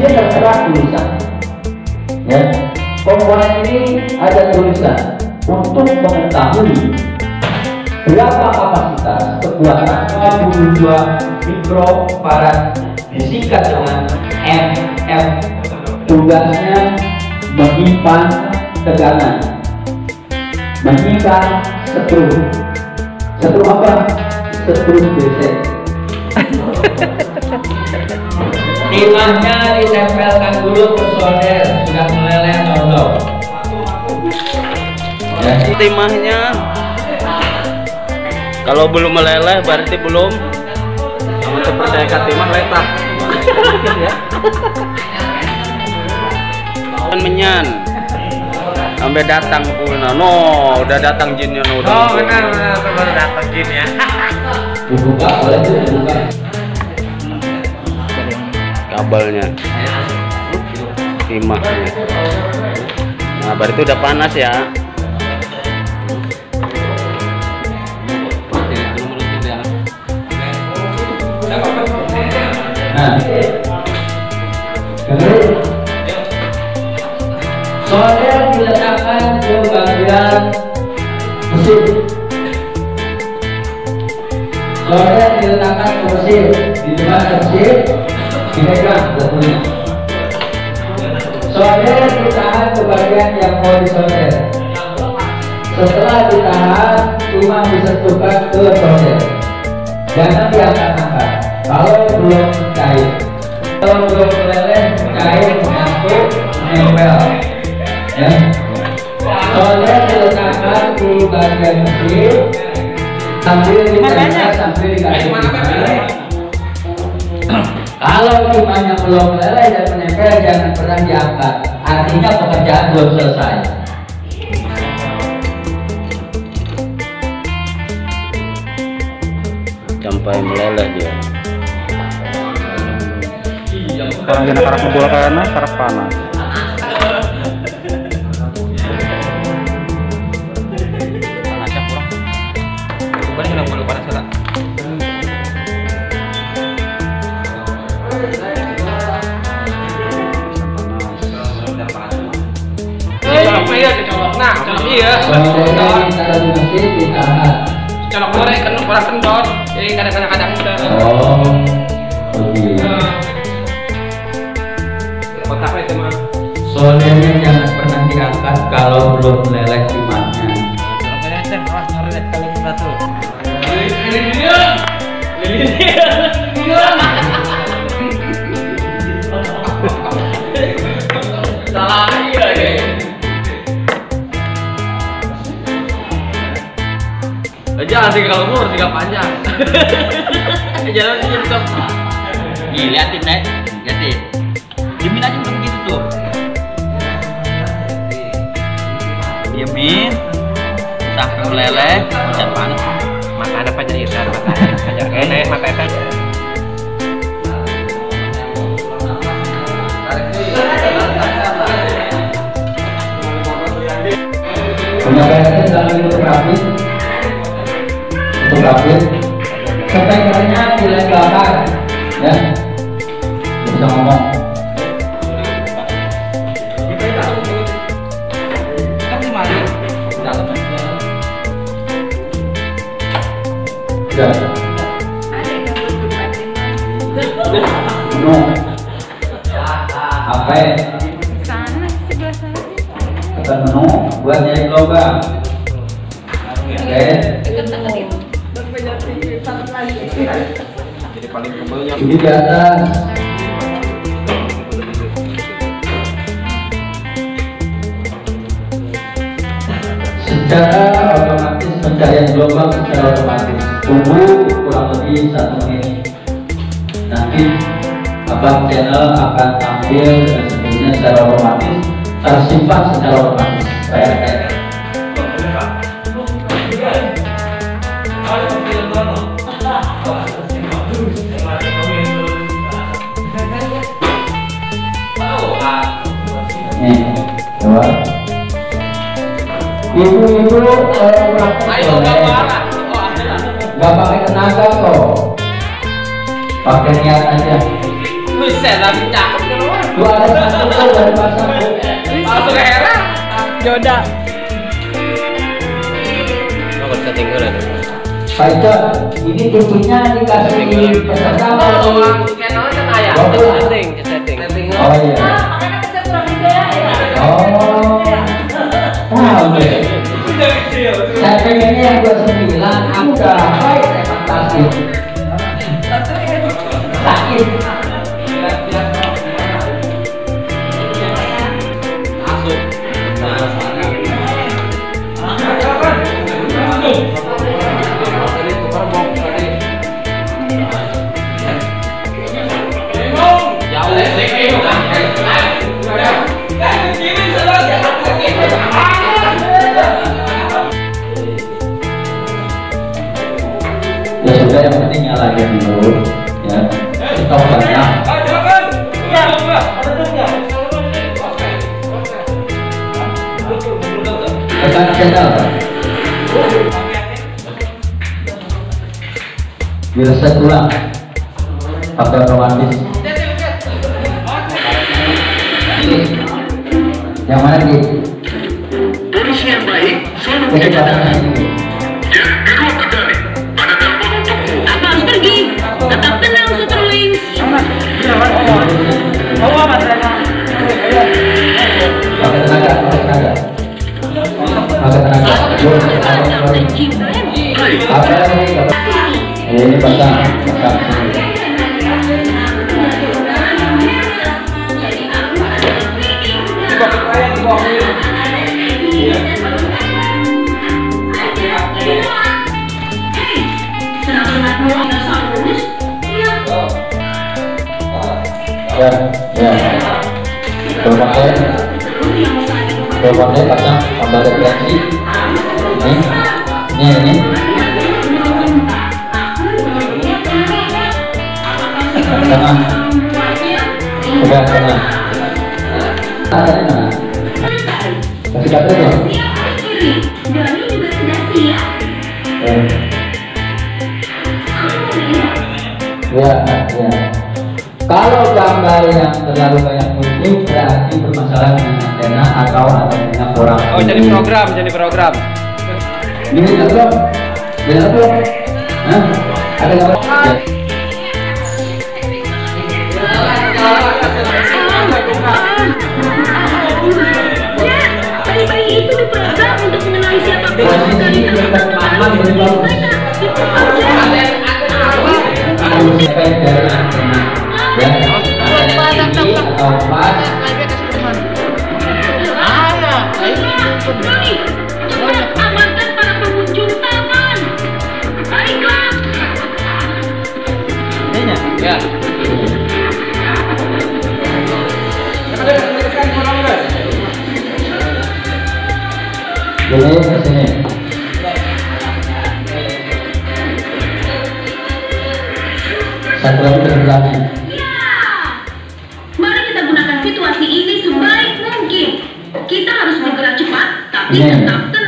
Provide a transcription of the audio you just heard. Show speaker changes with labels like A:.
A: sini tertera tulisan. Ya, komponen ini ada tulisan untuk mengetahui berapa kapasitas kekuatan 22 mikrofarad disingkat dengan MF. Tugasnya menyimpan tegangan, menyimpan setrum apa? Setrum DC. Timahnya ditempelkan dulu ke solder, sudah meleleh atau ya.
B: Timahnya kalau belum meleleh berarti belum. Untuk percaya timah letak. Ya. Menyan sampai datang pulna. No, udah datang jinnya no.
C: Oh benar baru datang jin ya.
A: Dibuka, boleh dibuka.
B: Kabelnya, timahnya. Nah, berarti udah panas ya.
A: Nah, solder diletakkan ke bagian mesin. Solder diletakkan ke mesin, di depan mesin dipegang betulnya. Solder ditahan ke bagian yang mau disolder. Setelah ditahan, timah disentuhkan ke solder. Jangan diangkat-angkat. Kalau belum cair, kalau belum meleleh, cair menyangkut, menempel. Ya. Solder diletakkan di bagian mesin sambil ditekan sambil dikasih timah. Kalau timahnya belum meleleh dan menempel, jangan pernah diangkat. Artinya pekerjaan belum selesai.
B: Sampai meleleh dia.
D: Sekarang kita karak ngebul karena karak panas.
C: Panasnya kurang. Bukan sudah mulai panas sudah. Iya dicolok. Nah, colok iya. Colok goreng kan orang kendor. Jadi kadang-kadang udah.
A: Oh, begitu.
C: Kotak itu mah.
A: Soldernya jangan pernah diangkat kalau belum meleleh timahnya.
C: Salah iya deh. Jangan sih kalau umur tiga panjang. Jangan sih tetap.
B: Nih, liatin deh. Liatin. Diemin aja udah begitu tuh. Diemin. Sampai meleleh, hujan panas.
C: Mata ada penjairan, mata aja. Mata itu.
A: Penyampaiannya dalam untuk rapid, sepekernya dilegalkan, ya, bisa ngomong. Ya. No. Apa?
E: Sana sebelah sana.
A: Tekan menu buat nyari logam. Oke.
C: Jadi paling kebelnya.
A: Ini di atas. Secara otomatis pencarian gelombang secara otomatis. Tunggu kurang lebih 1 menit. Nanti abang channel akan tampil dan sebagainya secara otomatis, tersimpan secara otomatis. Nih, coba. Ibu-ibu praktek nggak pakai tenaga kok, pakai niat aja.
C: Buset, langsung cakep kan lu.
A: Gua ada satu dari pasang.
C: Langsung heran.
E: Joda.
B: Oh, setting dulu.
A: Pak Ica, ini pintunya dikasih peserta
C: Kalau
A: atau
C: orang channel kan ayah.
B: Setting.
A: Oh iya.
E: Makanya kita kurang ide ya.
A: Oh. Tahu deh. Saya pengennya yang 29, aku udah baik fantasi. Sakit. Ya sudah, yang penting nyalain dulu ya. Stop banyak. Tekan channel. Reset ulang. Pakai otomatis. Yang mana di?
F: Polisi yang baik selalu
A: Jadi
F: menjaga
A: pasang
F: diri.
A: ini.
F: Ya, Biro Kendali. Ada telepon untukmu.
G: Apa harus pergi? Tetap tenang, Suterwings.
A: Pakai tenaga, pakai tenaga. Pakai tenaga. Yuk, apa ini? Ini pasang. Ya, berbagai pasang tambah refleksi. Ini. Tengah. Udah tengah. Ada di mana? Kasih baterai dong. Ya. Kalau gambar yang terlalu banyak muncul berarti bermasalah dengan antena atau antena kurang.
B: Oh, jadi program.
A: Ini belum? Hah? Ada gambar? Ya.
G: Bayi-bayi itu diprogram untuk mengenali siapa
A: Posisi dekat aman lebih bagus. Harus efek dari antena. Ya, antena tinggi atau pas.
G: Roni, cepat amankan para pengunjung taman. Baiklah.
C: Ya.
A: Ini ke sini. Satu lagi ke sebelahnya.
G: Ya, mari kita gunakan situasi ini sebaik mungkin. Kita harus bergerak cepat, tapi
A: Iya.
G: tetap tenang.